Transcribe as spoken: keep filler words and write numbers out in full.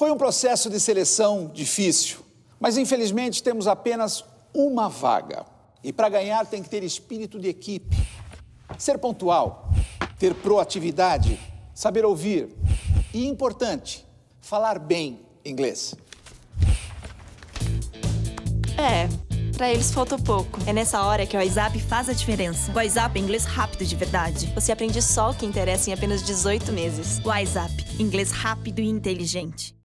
Foi um processo de seleção difícil, mas infelizmente temos apenas uma vaga. E para ganhar tem que ter espírito de equipe, ser pontual, ter proatividade, saber ouvir e, importante, falar bem inglês. É, pra eles faltou pouco. É nessa hora que o WhatsApp faz a diferença. O WhatsApp é inglês rápido de verdade. Você aprende só o que interessa em apenas dezoito meses. WhatsApp, inglês rápido e inteligente.